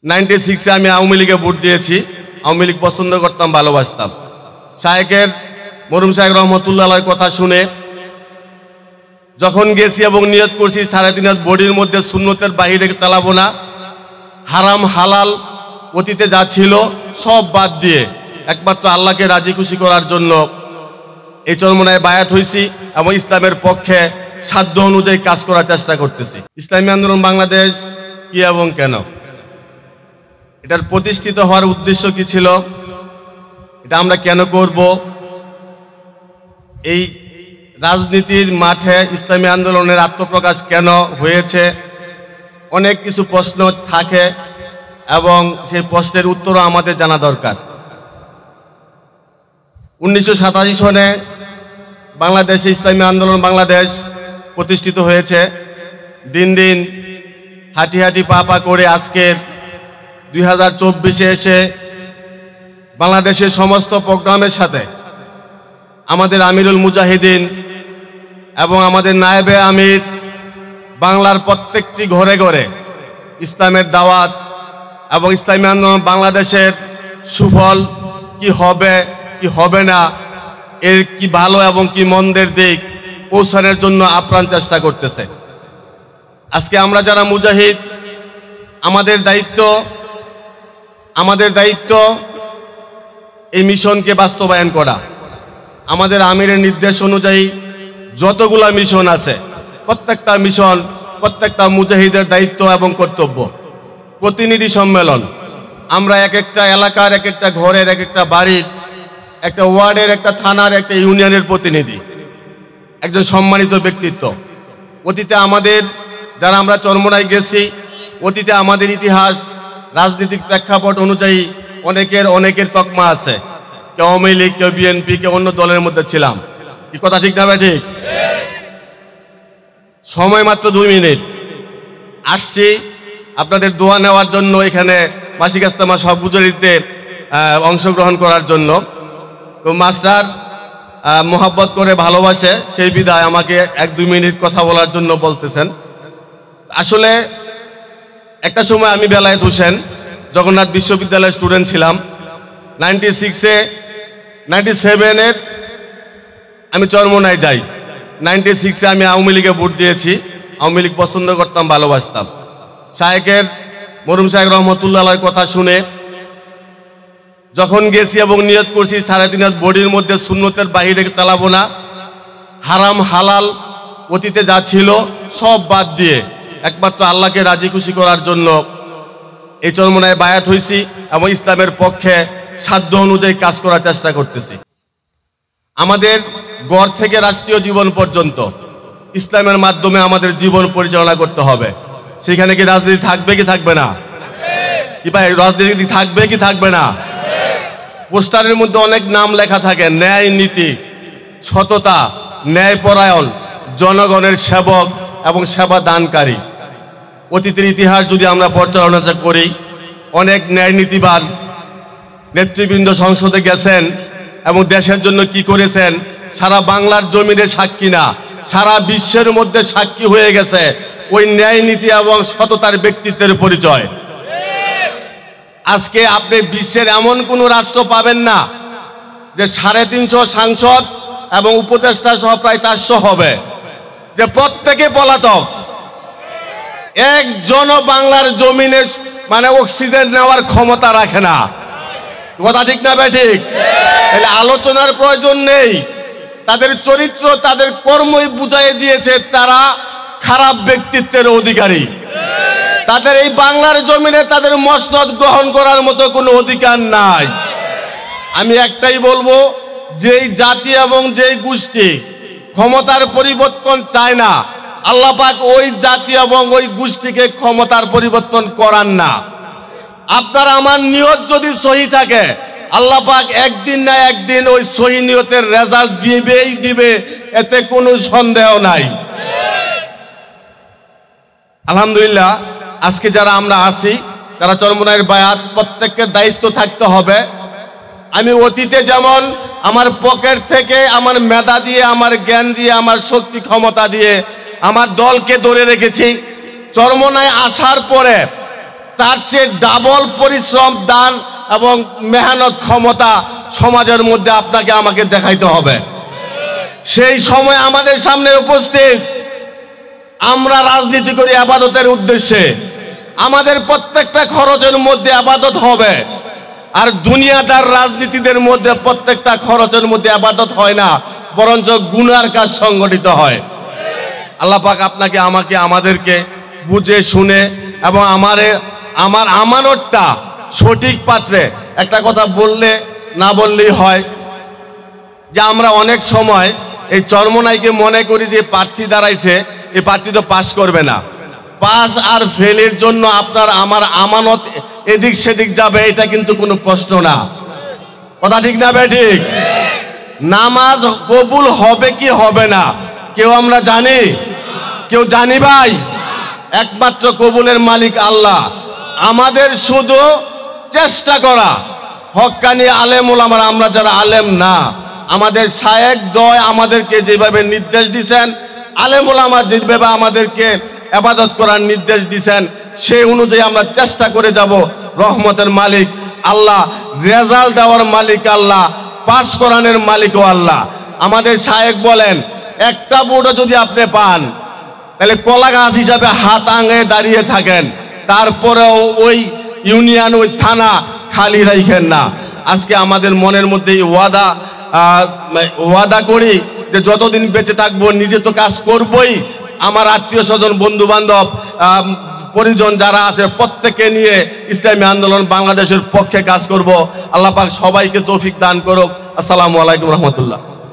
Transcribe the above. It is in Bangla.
96-এ আমি আওয়ামী লীগে ভোট দিয়েছি। আওয়ামী লীগ পছন্দ করতাম, ভালোবাসতাম। শায়েকের মরহুম শায়েক রহমতুল্লাহ আলাইহির কথা শুনে যখন গেছি এবং নিয়ত করছি 3.5 হাত বডির মধ্যে সুন্নতের বাহিরে চালাবো না, হারাম হালাল অতীতে যা ছিল সব বাদ দিয়ে একমাত্র আল্লাহকে রাজি খুশি করার জন্য এই চরমনায় বায়াত হয়েছি এবং ইসলামের পক্ষে সাধ্য অনুযায়ী কাজ করার চেষ্টা করতেছি। ইসলামী আন্দোলন বাংলাদেশ কি এবং কেন, এটার প্রতিষ্ঠিত হওয়ার উদ্দেশ্য কি ছিল, এটা আমরা কেন করব, এই রাজনীতির মাঠে ইসলামী আন্দোলনের আত্মপ্রকাশ কেন হয়েছে, অনেক কিছু প্রশ্ন থাকে এবং সেই প্রশ্নের উত্তরও আমাদের জানা দরকার। 1987 সনে বাংলাদেশে ইসলামী আন্দোলন বাংলাদেশ প্রতিষ্ঠিত হয়েছে। দিন দিন হাঁটি হাঁটি পা পা করে আজকে 2024-এ এসে বাংলাদেশের সমস্ত প্রোগ্রামের সাথে আমাদের আমিরুল মুজাহিদিন এবং আমাদের নায়েবে আমির বাংলার প্রত্যেকটি ঘরে ঘরে ইসলামের দাওয়াত এবং ইসলামী আন্দোলন বাংলাদেশের সুফল কি হবে কি হবে না, এর কি ভালো এবং কি মন্দের দিক পৌঁছানোর জন্য আপ্রাণ চেষ্টা করতেছে। আজকে আমরা যারা মুজাহিদ, আমাদের দায়িত্ব এই মিশনকে বাস্তবায়ন করা। আমাদের আমিরের নির্দেশ অনুযায়ী যতগুলা মিশন আছে প্রত্যেকটা মিশন প্রত্যেকটা মুজাহিদের দায়িত্ব এবং কর্তব্য। প্রতিনিধি সম্মেলন, আমরা এক একটা এলাকার, এক একটা ঘরের, এক একটা বাড়ির, একটা ওয়ার্ডের, একটা থানার, একটা ইউনিয়নের প্রতিনিধি, একজন সম্মানিত ব্যক্তিত্ব। অতীতে আমাদের যারা আমরা চরমনায় গেছি, অতীতে আমাদের ইতিহাস রাজনৈতিক প্রেক্ষাপট অনুযায়ী অনেকের তকমা আছে। কেউ আওয়ামী লীগ, কেউ বিএনপি, কেউ অন্য দলের মধ্যে ছিলাম। কি কথা ঠিক না ভাই? ঠিক। সময় মাত্র 2 মিনিট, আসছি আপনাদের দোয়া নেওয়ার জন্য, এখানে মাসিক ইজতেমা সব গুজরিতে অংশগ্রহণ করার জন্য। তো মাস্টার মোহাব্বত করে ভালোবাসে, সেই বিদায় আমাকে 1-2 মিনিট কথা বলার জন্য বলতেছেন। আসলে একটা সময় আমি বেলায়েত হোসেন জগন্নাথ বিশ্ববিদ্যালয়ের স্টুডেন্ট ছিলাম। 97-এর আমি চরমনায় যাই। 96-এ আমি আওয়ামী লীগে ভোট দিয়েছি। আওয়ামী লীগ পছন্দ করতাম, ভালোবাসতাম। শায়েকের মরহুম শায়েক রহমতুল্লাহ আলাইহির কথা শুনে যখন গেছি এবং নিয়ত করছি 3.5 হাত বডির মধ্যে সুন্নতের বাহিরে চালাবো না, হারাম হালাল অতীতে যা ছিল সব বাদ দিয়ে একমাত্র আল্লাহকে রাজি খুশি করার জন্য এই চরমনায় বায়াত হয়েছি এবং ইসলামের পক্ষে সাধ্য অনুযায়ী কাজ করার চেষ্টা করতেছি। আমাদের ঘর থেকে রাষ্ট্রীয় জীবন পর্যন্ত ইসলামের মাধ্যমে আমাদের জীবন পরিচালনা করতে হবে। সেখানে কি রাজনীতি থাকবে কি থাকবে না? কি ভাই, রাজনীতি থাকবে কি থাকবে না? পোস্টারের মধ্যে অনেক নাম লেখা থাকে, ন্যায় নীতি, সততা, ন্যায়পরায়ণ, জনগণের সেবক এবং সেবা দানকারী। অতীতের ইতিহাস যদি আমরা পর্যালোচনা করি, অনেক ন্যায় নীতিবান নেতৃবৃন্দ সংসদে গেছেন এবং দেশের জন্য কি করেছেন সারা বাংলার জমিনে সাক্ষী না, সারা বিশ্বের মধ্যে সাক্ষী হয়ে গেছে ওই ন্যায় নীতি এবং সততার ব্যক্তিত্বের পরিচয়। আজকে আপনি বিশ্বের এমন কোন রাষ্ট্র পাবেন না যে 350 সাংসদ এবং উপদেষ্টা সহ প্রায় 400 হবে, যে প্রত্যেকে পলাতক। একজন বাংলার জমিনে মানে অক্সিজেন নেওয়ার ক্ষমতা রাখে না। কথা ঠিক না ভাই? ঠিক। তাহলে আলোচনার প্রয়োজন নেই। তাদের চরিত্র, তাদের কর্মই বুঝাই দিয়েছে তারা খারাপ ব্যক্তিত্বের অধিকারী। তাদের এই বাংলার জমিনে তাদের মসনদ গ্রহণ করার মতো কোনো অধিকার নাই। আমি একটাই বলবো, যেই জাতি এবং যেই গোষ্ঠী ক্ষমতার পরিবর্তন চায় না, আল্লাহ পাক ওই জাতি এবং ওই গোষ্ঠীকে ক্ষমতার পরিবর্তন করান না। আপনার আমার নিয়ত যদি সহি থাকে, আল্লাহ পাক একদিন না একদিন ওই সহি নিয়তের রেজাল্ট দিবেই দিবে, এতে কোনো সন্দেহ নাই। আলহামদুলিল্লাহ, আজকে যারা আমরা আছি তারা চরমনায়ের বায়াত, প্রত্যেকের দায়িত্ব থাকতে হবে। আমি অতীতে যেমন আমার পকেট থেকে, আমার মেধা দিয়ে, আমার জ্ঞান দিয়ে, আমার শক্তি ক্ষমতা দিয়ে আমার দলকে ধরে রেখেছি, চরমনায় আসার পরে তার চেয়ে ডাবল পরিশ্রম, দান এবং মেহনত ক্ষমতা সমাজের মধ্যে আপনাকে আমাকে দেখাইতে হবে। সেই সময় আমাদের সামনে উপস্থিত। আমরা রাজনীতি করি আবাদতের উদ্দেশ্যে। আমাদের প্রত্যেকটা খরচের মধ্যে আবাদত হবে। আর দুনিয়াদার রাজনীতিদের মধ্যে প্রত্যেকটা খরচের মধ্যে আবাদত হয় না, বরঞ্চ গুনার কাজ সংগঠিত হয়। আল্লাহ পাক আপনাকে আমাকে আমাদেরকে বুঝে শুনে এবং আমার আমানতটা সঠিক পাত্রে, একটা কথা বললে না বললেই হয় যে আমরা অনেক সময় এই চরমোনাইকে মনে করি যে প্রার্থী দাঁড়াইছে, এই প্রার্থী তো পাস করবে না। পাস আর ফেলের জন্য আপনার আমার আমানত এদিক সেদিক যাবে, এটা কিন্তু কোনো প্রশ্ন না। কথা ঠিক না ঠিক? নামাজ কবুল হবে কি হবে না কেউ আমরা জানি? কেউ জানি ভাই? একমাত্র কবুলের মালিক আল্লাহ। আমাদের শুধু চেষ্টা করা। হক্কানি আলেম ওলামারা, আমরা যারা আলেম না, আমাদের শায়েখ দয় আমাদেরকে যেভাবে নির্দেশ দিয়েছেন, আলেম ওলামা যেভাবে আমাদেরকে ইবাদত করার নির্দেশ দিয়েছেন, সেই অনুযায়ী আমরা চেষ্টা করে যাব। রহমতের মালিক আল্লাহ, রেজাল্ট দেওয়ার মালিক আল্লাহ, পাস করানোর মালিকও আল্লাহ। আমাদের শায়েখ বলেন, একটা বোর্ডও যদি আপনি পান তাহলে কলা গাছ হিসাবে হাত আঙে দাঁড়িয়ে থাকেন, তারপরেও ওই ইউনিয়ন, ওই থানা খালি রাখেন না। আজকে আমাদের মনের মধ্যে ওয়াদা করি যে যতদিন বেঁচে থাকবো নিজে তো কাজ করবই, আমার আত্মীয় স্বজন, বন্ধু বান্ধব, পরিজন যারা আছে প্রত্যেককে নিয়ে ইসলামী আন্দোলন বাংলাদেশের পক্ষে কাজ করব। আল্লাহ পাক সবাইকে তৌফিক দান করুক। আসসালামু আলাইকুম রহমতুল্লাহ।